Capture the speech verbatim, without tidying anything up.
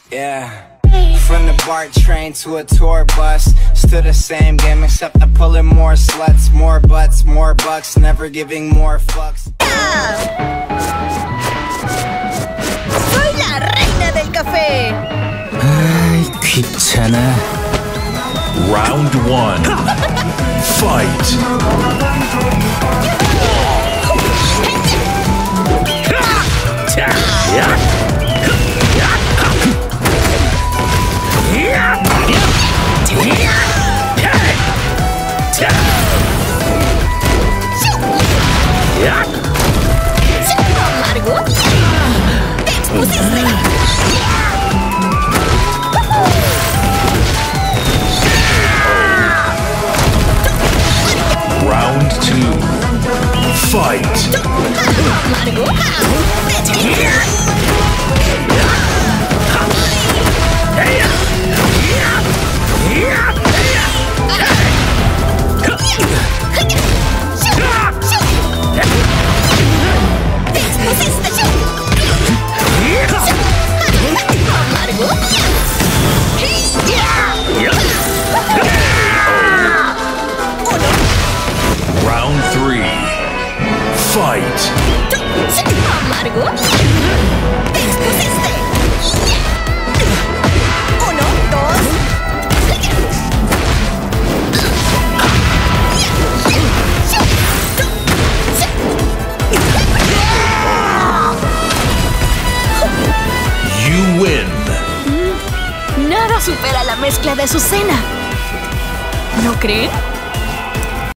Yeah. From the BART train to a tour bus, still the same game except I'm pulling more sluts, more butts, more bucks, never giving more fucks. Soy la reina del café. Ay, 귀찮아. Round one. Fight. Amargo. Te expusiste. Round two. Fight. Amargo. Te expusiste. Round three. Fight. Amargo. Te expusiste. Uno, dos. You win. Nada supera la mezcla de Azucena. ¿No creen?